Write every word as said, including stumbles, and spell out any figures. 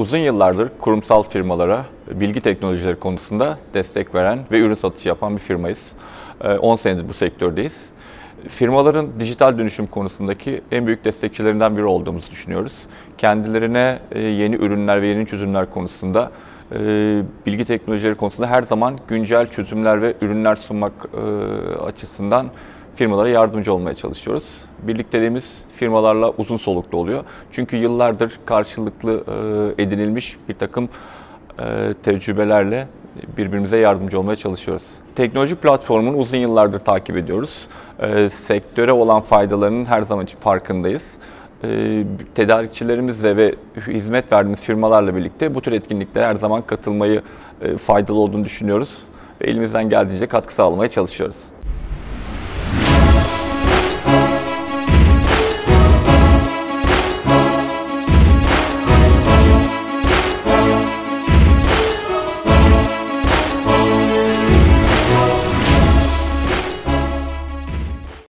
Uzun yıllardır kurumsal firmalara bilgi teknolojileri konusunda destek veren ve ürün satışı yapan bir firmayız. on senedir bu sektördeyiz. Firmaların dijital dönüşüm konusundaki en büyük destekçilerinden biri olduğumuzu düşünüyoruz. Kendilerine yeni ürünler ve yeni çözümler konusunda, bilgi teknolojileri konusunda her zaman güncel çözümler ve ürünler sunmak açısından firmalara yardımcı olmaya çalışıyoruz. Birlikteliğimiz firmalarla uzun soluklu oluyor. Çünkü yıllardır karşılıklı edinilmiş bir takım tecrübelerle birbirimize yardımcı olmaya çalışıyoruz. Teknoloji platformunu uzun yıllardır takip ediyoruz. Sektöre olan faydalarının her zaman için farkındayız. Tedarikçilerimizle ve hizmet verdiğimiz firmalarla birlikte bu tür etkinliklere her zaman katılmayı faydalı olduğunu düşünüyoruz ve elimizden geldiğince katkı sağlamaya çalışıyoruz.